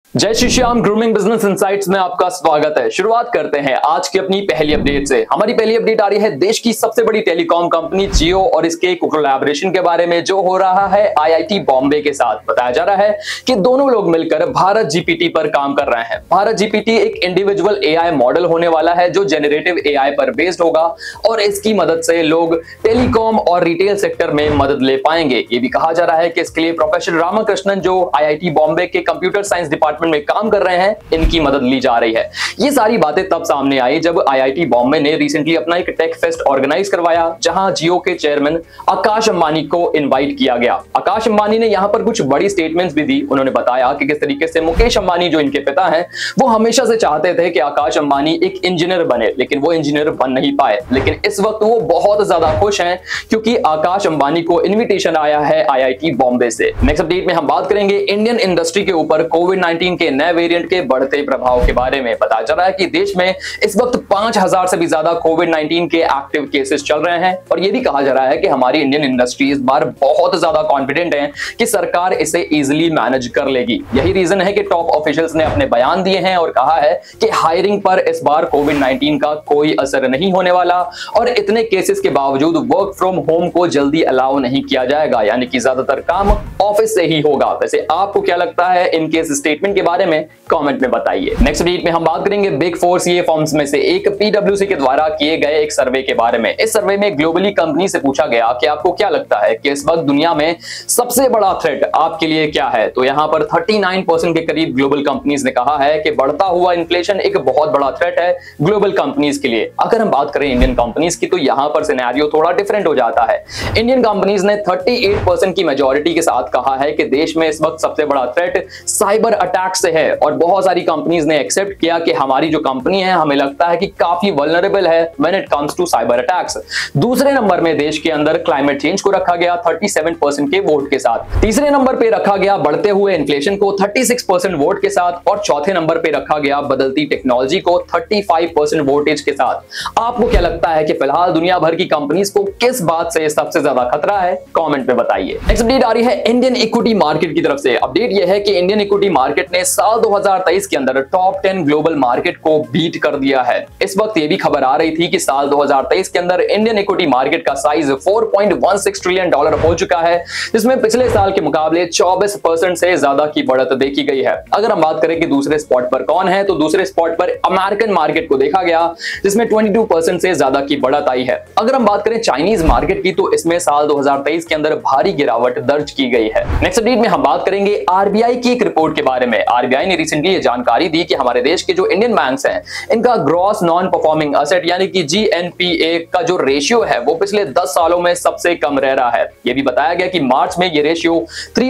जय Shri Shyam, grooming business insights में आपका स्वागत है। शुरुआत करते हैं आज की अपनी पहली अपडेट से। हमारी पहली अपडेट आ रही है देश की सबसे बड़ी टेलीकॉम कंपनी जियो और इसके कोलैबोरेशन के बारे में, जो हो रहा है आईआईटी बॉम्बे के साथ। बताया जा रहा है कि दोनों लोग मिलकर भारत जीपीटी पर काम कर रहे हैं। भारत जीपीटी एक इंडिविजुअल एआई मॉडल होने वाला है जो जेनरेटिव एआई पर बेस्ड होगा और इसकी मदद से लोग टेलीकॉम और रिटेल सेक्टर में मदद ले पाएंगे। ये भी कहा जा रहा है कि इसके लिए प्रोफेसर रामाकृष्णन, जो आईआईटी बॉम्बे के कंप्यूटर साइंस डिपार्टमेंट में काम कर रहे हैं, इनकी मदद ली जा रही है। ये सारी बातें तब सामने आई जब आईआईटी बॉम्बे ने रिसेंटली अपना एक टेक फेस्ट ऑर्गेनाइज करवाया, जहां जियो के चेयरमैन आकाश अंबानी को इनवाइट किया गया। आकाश अंबानी ने यहां पर कुछ बड़ी स्टेटमेंट्स भी दी। उन्होंने बताया कि किस तरीके से मुकेश अंबानी, जो इनके पिता हैं, वो हमेशा से चाहते थे कि आकाश अंबानी एक इंजीनियर बने, लेकिन वो इंजीनियर बन नहीं पाए। लेकिन इस वक्त वो बहुत ज्यादा खुश हैं क्योंकि आकाश अंबानी को इन्विटेशन आया है आईआईटी बॉम्बे से। नेक्स्ट अपडेट में हम बात करेंगे इंडियन इंडस्ट्री के ऊपर कोविड-19 के नए वेरिएंट के बढ़ते प्रभाव के बारे में। बताया जा रहा है कि देश में इस वक्त 5000 से भी ज्यादा कोविड-19 के एक्टिव केसेस चल रहे हैं और यह भी कहा जा रहा है कि हमारी इंडियन इंडस्ट्री इस बार बहुत ज्यादा कॉन्फिडेंट है कि सरकार इसे इजीली मैनेज कर लेगी। यही रीजन है कि टॉप ऑफिशियल्स ने अपने बयान दिए हैं और कहा है कि हायरिंग पर इस बार कोविड-19 का कोई असर नहीं होने वाला और इतने केसेस के बावजूद वर्क फ्रॉम होम को जल्दी अलाउ नहीं किया जाएगा, यानी कि ज्यादातर काम ऑफिस से ही होगा। वैसे आपको क्या लगता है इनके इस स्टेटमेंट के बारे में, कमेंट में बताइए। नेक्स्ट वीक में हम बात करेंगे बिग फोर सीए फर्म्स में से एक पीडब्ल्यूसी के द्वारा किए गए एक सर्वे के बारे में। इस सर्वे में ग्लोबली कंपनी से पूछा गया कि आपको क्या लगता है कि इस वक्त दुनिया में सबसे बड़ा थ्रेट आपके लिए क्या है। तो यहां पर 39% के करीब ग्लोबल कंपनीज ने कहा है कि बढ़ता हुआ इन्फ्लेशन एक बहुत बड़ा थ्रेट है ग्लोबल कंपनीज के लिए। अगर हम बात करें इंडियन कंपनीज की, तो यहां पर सिनेरियो थोड़ा डिफरेंट हो जाता है। इंडियन कंपनीज ने 38% की मेजॉरिटी के साथ कहा है कि देश में इस वक्त सबसे बड़ा थ्रेट साइबर अटैक से है और बहुत सारी कंपनीज ने एक्सेप्ट किया कि हमारी जो कंपनी है, हमें लगता है कि काफी वल्नरेबल है when it comes to cyber attacks. दूसरे नंबर में देश के अंदर क्लाइमेट चेंज को रखा गया 37% के वोट के साथ। तीसरे नंबर पे रखा गया बढ़ते हुए इन्फ्लेशन को 36% वोट के साथ और चौथे नंबर पे रखा गया बदलती टेक्नोलॉजी को 35% वोटेज के साथ। आपको क्या लगता है कि फिलहाल दुनिया भर की कंपनीज को किस बात से सबसे ज्यादा खतरा है, कमेंट में बताइए। नेक्स्ट अपडेट आ रही है इंडियन इक्विटी मार्केट की तरफ से। अपडेट यह है कि इंडियन इक्विटी मार्केट ने साल 2023 के अंदर टॉप 10 ग्लोबल मार्केट को बीट कर दिया है। इस वक्त ये भी खबर आ रही थी कि साल 2023 के अंदर इंडियन इक्विटी मार्केट का साइज $4.16 ट्रिलियन हो चुका है, जिसमें पिछले साल के मुकाबले 24% से ज्यादा की बढ़त देखी गई है। अगर हम बात करें कि दूसरे स्पॉट पर कौन है, तो दूसरे स्पॉट पर अमेरिकन मार्केट को देखा गया, जिसमें 22% से ज्यादा की बढ़त आई है। अगर हम बात करें चाइनीज मार्केट की, तो इसमें साल 2023 के अंदर भारी गिरावट दर्ज की गई है। नेक्स्ट अपडेट में हम बात करेंगे आरबीआई की एक रिपोर्ट के बारे में। आरबीआई ने रिसेंटली ये जानकारी दी कि हमारे देश के जो इंडियन बैंक्स हैं, इनका ग्रॉस नॉन परफॉर्मिंग एसेट यानी कि जीएनपीए का जो रेशियो है, वो पिछले 10 सालों में सबसे कम रह रहा है। ये भी बताया गया कि मार्च में ये रेशियो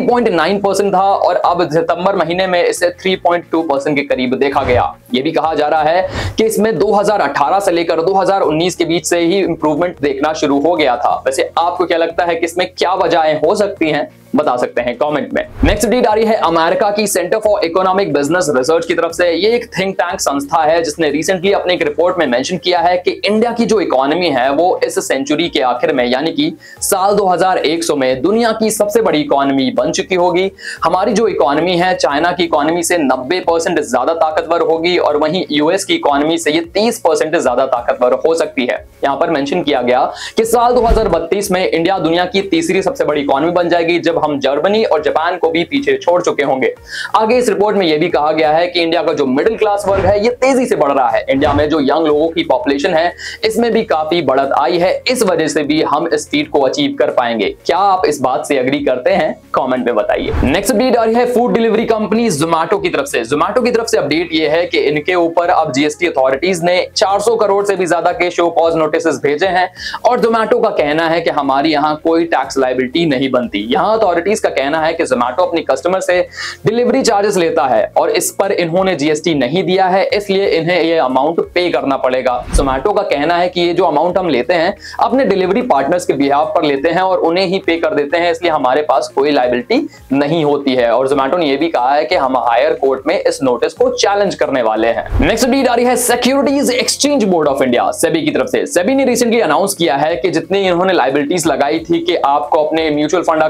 3.9% था और अब सितंबर महीने में इसे 3.2% के करीब देखा गया। ये भी कहा जा रहा है कि इसमें 2018 से लेकर 2019 के बीच से ही इंप्रूवमेंट देखना शुरू हो गया था। वैसे आपको क्या लगता है कि इसमें क्या वजहें हो सकती हैं, बता सकते हैं कमेंट में। नेक्स्ट अपडेट आ रही है अमेरिका की Centre for Economic Business Research की तरफ से। ये एक थिंक टैंक संस्था है जिसने रिसेंटली अपने एक रिपोर्ट में मेंशन किया है कि इंडिया की जो इकोनॉमी है, वो इस सेंचुरी के आखिर में यानी कि साल 2100 में दुनिया की सबसे बड़ी इकोनॉमी बन चुकी होगी। हमारी जो इकोनॉमी है, चाइना की इकोनॉमी से 90% ज्यादा ताकतवर होगी और वहीं यूएस की इकोनॉमी से ये 30% ज्यादा ताकतवर हो सकती है। यहां पर मेंशन किया गया कि साल 2032 में इंडिया दुनिया की तीसरी सबसे बड़ी इकोनॉमी बन जाएगी, जब हम जर्मनी और जापान को भी पीछे छोड़ चुके होंगे। आगे इस रिपोर्ट में यह भी कहा गया है कि इंडिया का जो मिडिल क्लास वर्ग है, ये तेजी से बढ़ रहा है। इंडिया में जो यंग लोगों की पॉपुलेशन है, इसमें भी काफी बढ़त आई है। इस वजह से भी हम इस फीट को अचीव कर पाएंगे। क्या आप इस बात से एग्री करते हैं, कमेंट में बताइए। नेक्स्ट अपडेट आ रही है फूड डिलीवरी कंपनी जोमैटो की तरफ से। जोमैटो की तरफ से अपडेट यह है कि इनके ऊपर अब जीएसटी अथॉरिटीज ने 400 करोड़ से भी ज्यादा के शो कॉज नोटिस भेजे हैं और जोमैटो का कहना है कि हमारी यहां कोई टैक्स लायबिलिटी नहीं बनती। यहां अथॉरिटीज का कहना है कि जोमैटो अपनी कस्टमर से डिलीवरी चार्जेस लेता है और इस पर इन्होंने जीएसटी नहीं दिया है, इसलिए इन्हें ये अमाउंट पे करना पड़ेगा। जोमैटो का कहना है कि ये जो अमाउंट हम लेते हैं अपने डिलीवरी पार्टनर्स के बिहाफ पर लेते हैं और उन्हें ही पे कर देते हैं, इसलिए हमारे पास कोई लायबिलिटी नहीं होती है। और जोमैटो ने यह भी कहा है कि हम हायर कोर्ट में इस नोटिस को चैलेंज करने वाले हैं। नेक्स्ट अपडेट आ रही है Securities Exchange Board of India SEBI की तरफ से। सेबी ने रिसेंटली अनाउंस किया है कि जितनी इन्होंने लायबिलिटीज लगाई थी कि आपको अपने म्यूचुअल फंड अकाउंट या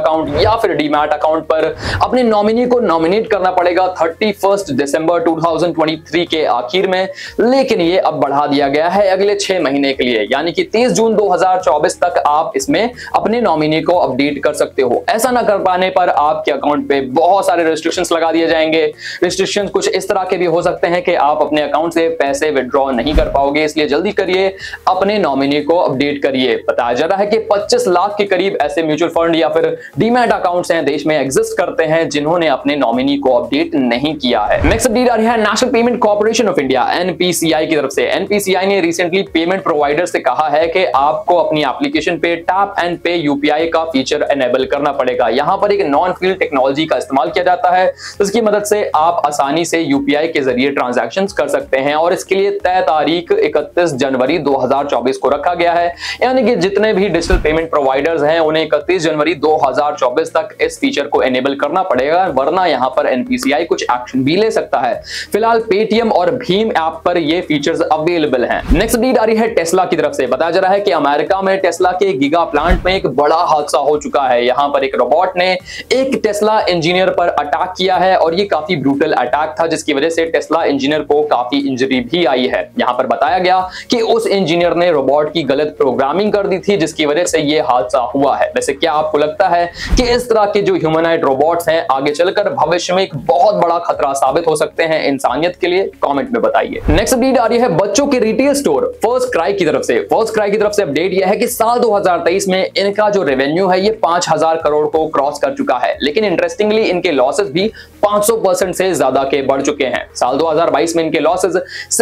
या फिर डीमैट अकाउंट पर अपने नॉमिनी को नॉमिनेट करना पड़ेगा 31 दिसंबर 2023 के आखिर में, लेकिन ये अब बढ़ा दिया गया है अगले 6 महीने के लिए, यानी कि 30 जून 2024 तक आप इसमें अपने नॉमिनी को अपडेट कर सकते हो। ऐसा ना कर पाने पर आपके अकाउंट पे बहुत सारे रिस्ट्रिक्शंस लगा दिए जाएंगे। रिस्ट्रिक्शंस कुछ इस तरह के भी हो सकते हैं कि आप अपने अकाउंट से पैसे विड्रॉ नहीं कर पाओगे, इसलिए जल्दी करिए, अपने नॉमिनी को अपडेट करिए। बताया जा रहा है कि 25 लाख के करीब ऐसे म्यूचुअल फंड या फिर डीमैट अकाउंट्स हैं देश में एग्जिस्ट करते हैं जिन्होंने अपने नॉमिनी को अपडेट नहीं किया है। नेक्स्ट अपडेट आ रही है National Payment Corporation of India NPCI की तरफ से। एनपीसीआई ने रिसेंटली पेमेंट प्रोवाइडर से कहा है कि आपको अपनी एप्लीकेशन पे टैप एंड पे यूपीआई का फीचर एनेबल करना पड़ेगा। यहां पर एक नॉन फील्ड टेक्नोलॉजी का इस्तेमाल किया जाता है जिसकी मदद से आप आसानी से यूपीआई के जरिए ट्रांजैक्शंस कर सकते हैं और इसके लिए तय तारीख 31 जनवरी 2024 को रखा गया है, यानी कि जितने भी डिजिटल पेमेंट प्रोवाइडर्स हैं उन्हें 31 जनवरी 2024 तक इस फीचर को एनेबल करना पड़ेगा, वरना यहां पर एनपीसीआई कुछ एक्शन भी ले सकता है। फिलहाल पेटीएम और भीम ऐप पर ये फीचर्स अवेलेबल हैं। नेक्स्ट अपडेट आ रही है टेस्ला की तरफ से। बताया जा रहा है कि अमेरिका में टेस्ला के गीगा प्लांट में एक बड़ा हादसा हो चुका है। यहां पर एक रोबोट ने एक टेस्ला इंजीनियर पर अटैक किया है और ये काफी ब्रूटल अटैक था जिसकी वजह से टेस्ला इंजीनियर को काफी इंजरी भी आई है। यहां पर बताया गया कि उस इंजीनियर ने रोबोट की गलत प्रोग्रामिंग कर दी थी जिसकी वजह से ये हादसा हुआ है। वैसे क्या आपको लगता है कि इस तरह के जो ह्यूमनॉइड रोबोट्स हैं आगे चलकर भविष्य में एक बहुत बड़ा खतरा साबित हो सकते हैं इंसानियत के लिए? कमेंट में बताइए। नेक्स्ट अपडेट आ रही है बच्चों के रिटेल स्टोर फर्स्ट क्राई की तरफ से। फर्स्ट क्राई की तरफ से अपडेट यह है कि साल 2023 में इनका जो रेवेन्यू है ये 5000 करोड़ को क्रॉस कर चुका है, लेकिन इंटरेस्टिंगली इनके लॉसेस भी 500% से ज्यादा के बढ़ चुके हैं। साल 2022 में इनके लॉसेस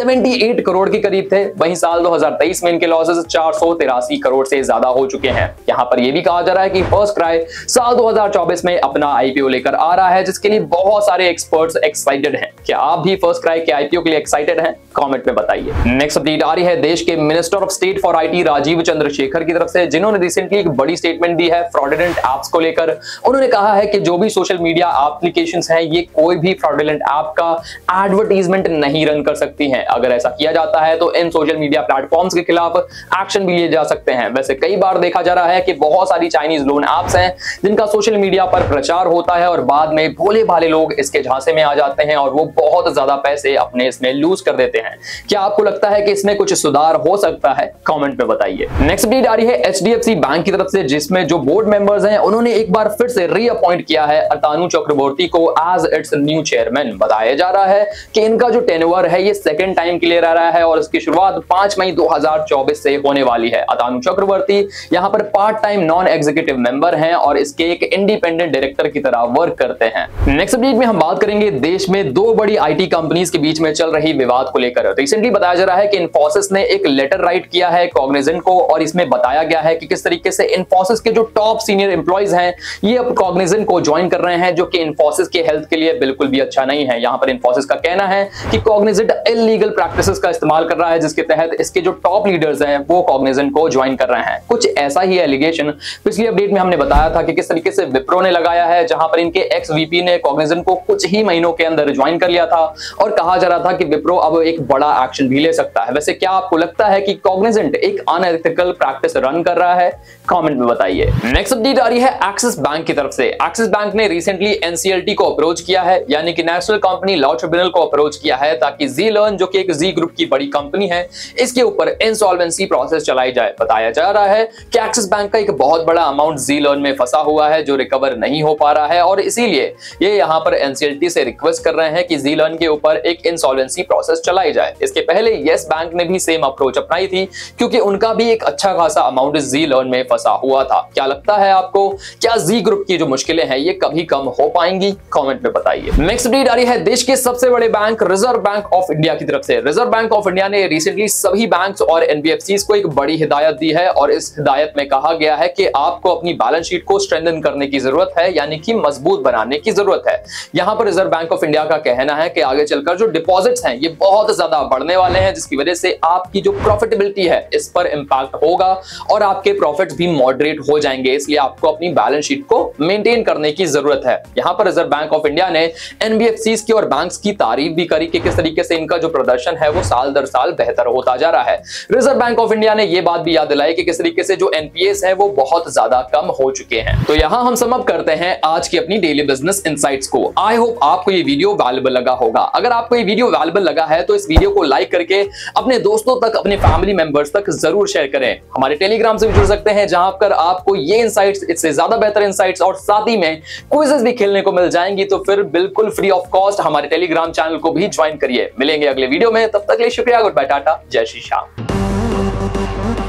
78 करोड़ के करीब थे, वहीं साल 2023 में इनके लॉसेस 483 करोड़ से ज्यादा हो चुके हैं। यहां पर यह भी कहा जा रहा है कि फर्स्ट क्राई साल 2024 में अपना आईपीओ लेकर आ रहा है जिसके लिए बहुत सारे एक्सपर्ट्स एक्साइटेड हैं। क्या आप भी फर्स्ट क्राई के आईपीओ के लिए एक्साइटेड हैं? कमेंट में बताइए। नेक्स्ट अपडेट आ रही है देश के minister of state for IT Rajeev Chandrasekhar की तरफ से, जिन्होंने रिसेंटली एक बड़ी स्टेटमेंट दी है फ्रॉडुलेंट एप्स को लेकर। उन्होंने कहा है कि जो भी सोशल मीडिया एप्लीकेशंस हैं ये कोई भी फ्रॉडुलेंट ऐप का एडवर्टाइजमेंट नहीं रन कर सकती हैं। अगर ऐसा किया जाता है तो इन सोशल मीडिया प्लेटफॉर्म्स के खिलाफ एक्शन भी लिए जा सकते हैं। वैसे कई बार देखा जा रहा है कि बहुत सारी चाइनीज लोन ऐप्स हैं जिनका सोशल मीडिया पर प्रचार होता है और बाद में भोले भाले लोग इसके झांसे में आ जाते हैं और वो बहुत ज्यादा पैसे अपने इसमें लूज कर देते हैं। क्या आपको लगता है कि इसमें कुछ सुधार हो सकता है? कमेंट में बताइए। नेक्स्ट अपडेट आ रही है एचडीएफसी बैंक की तरफ से, जिसमें जो बोर्ड मेंबर्स हैं उन्होंने एक बार फिर से रीअपॉइंट किया है अतानु चक्रवर्ती को एज इट्स न्यू चेयरमैन। बताया जा रहा है कि इनका जो टेन्योर है ये सेकंड टाइम के लिए रह रहा है और इसकी शुरुआत 5 मई 2024 से होने वाली है। अतानु चक्रवर्ती यहां पर part time non executive member हैं और इसके एक इंडिपेंडेंट डायरेक्टर की तरह वर्क करते हैं। नेक्स्ट अपडेट में हम बात करेंगे देश में दो बड़ी आईटी कंपनीज के बीच में चल रही विवाद को लेकर। रिसेंटली बताया जा रहा है कि इन्फोसिस ने एक लेटर राइट किया है कॉग्निजेंट को और इसमें बताया गया है कि किस तरीके से इन्फोसिस के जो टॉप सीनियर एम्प्लॉइज हैं ये अब कॉग्निजेंट को ज्वाइन कर रहे हैं, जो कि इन्फोसिस के हेल्थ के लिए बिल्कुल भी अच्छा नहीं है। यहां पर इन्फोसिस का कहना है कि कॉग्निजेंट इल्लीगल प्रैक्टिसेस का इस्तेमाल कर रहा है जिसके तहत इसके जो टॉप लीडर्स हैं वो कॉग्निजेंट को ज्वाइन कर रहे हैं। कुछ ऐसा ही एलिगेशन पिछली अपडेट में हमने बताया था कि किस तरीके से विप्रो ने लगाया है, जहां पर इनके एक्स वीपी ने कॉग्निजेंट को कुछ ही महीनों के अंदर ज्वाइन कर लिया था और कहा जा रहा था कि विप्रो अब एक बड़ा एक्शन भी ले सकता है। वैसे क्या आपको लगता है कि कॉग्निजेंट एक अनएथिकल प्रैक्टिस रन कर रहा है? कमेंट में बताइए। नेक्स्ट अपडेट आ रही है एक्सिस बैंक की तरफ से। एक्सिस बैंक ने रिसेंटली एनसीएलटी को अप्रोच किया है, यानी कि नेशनल कंपनी लॉ ट्रिब्यूनल को अप्रोच किया है ताकि जी लर्न जो कि एक जी ग्रुप की बड़ी कंपनी है इसके ऊपर इंसॉल्वेंसी प्रोसेस चलाई जाए। बताया जा रहा है कि एक्सिस बैंक का एक बहुत बड़ा अमाउंट जी लर्न में फंसा हुआ है जो रिकवर नहीं हो पा रहा है और इसीलिए ये यहां पर एनसीएलटी से रिक्वेस्ट कर रहे हैं कि जी लर्न के ऊपर एक इंसॉल्वेंसी प्रोसेस चलाई जाए। इसके पहले येस बैंक ने भी सेम अप्रोच अपनाई थी क्योंकि उनका भी एक अच्छा खासा अमाउंट जी लर्न में फंसा हुआ था। क्या लगता है आपको, क्या जी ग्रुप की जो मुश्किलें हैं ये कभी कम हो पाएंगी? कमेंट में बताइए। नेक्स्ट अपडेट आ रही है देश के सबसे बड़े bank reserve bank of India की तरफ से। रिजर्व बैंक ऑफ इंडिया ने रिसेंटली सभी बैंक्स और एनबीएफसीज को एक बड़ी हिदायत दी है और इस हिदायत में कहा गया है कि आपको अपनी बैलेंस शीट को स्ट्रेंथन करने की जरूरत है, यानी कि मजबूत बनाने की जरूरत है। यहां पर रिजर्व बैंक ऑफ इंडिया का कहना है कि आगे चलकर जो डिपॉजिट्स हैं ये बहुत ज्यादा बढ़ने वाले हैं जिसकी वजह से आपकी जो प्रॉफिटेबिलिटी है इस पर इंपैक्ट होगा और आपके प्रॉफिट्स भी मॉडरेट हो जाएंगे, इसलिए आपको अपनी बैलेंस शीट को मेंटेन करने की जरूरत है। यहां पर रिजर्व बैंक ऑफ इंडिया ने एनबीएफसीज की और बैंक्स की तारीफ भी करी कि किस तरीके से इनका जो प्रदर्शन है वो साल दर साल बेहतर होता जा रहा है। रिजर्व बैंक ऑफ इंडिया ने यह बात भी याद दिलाई कि किस तरीके से जो एनपीएस है वो बहुत ज्यादा कम हो चुके हैं। तो यहां यहाँ हम सम अप करते हैं आज की अपनी डेली बिजनेस इनसाइट्स को। आई होप आपको ये वीडियो वैल्यूएबल लगा होगा। अगर आपको ये वीडियो वैल्यूएबल लगा है तो इस वीडियो को लाइक करके अपने दोस्तों तक, अपने फैमिली मेंबर्स तक जरूर शेयर करें। हमारे टेलीग्राम से भी जुड़ सकते हैं, जहां पर आपको ये इनसाइट्स, इससे ज्यादा बेहतर इनसाइट्स और साथ ही में क्विजेस भी खेलने को मिल जाएंगी। तो फिर बिल्कुल फ्री ऑफ कॉस्ट हमारे टेलीग्राम चैनल को भी ज्वाइन करिए। मिलेंगे अगले वीडियो में, तब तक के लिए शुक्रिया, गुड बाय, टाटा, जय श्री श्याम।